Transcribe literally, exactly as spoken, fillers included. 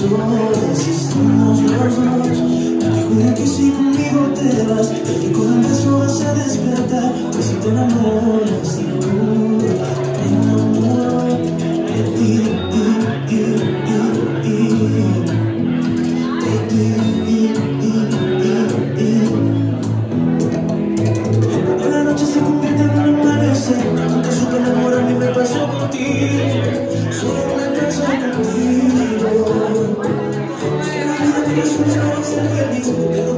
solas y estamos los dos. Y te juro que si conmigo te vas, el que con el beso vas a despertar. Que si te enamoras, te juro, te enamoro de ti, y, y, y, y, de ti, y, y, y, y. Cuando la noche se convierte en un amanecer, nunca supe enamorarme y me pasó contigo. Solo me pasó contigo. Quiero vida, pero solo para ser feliz.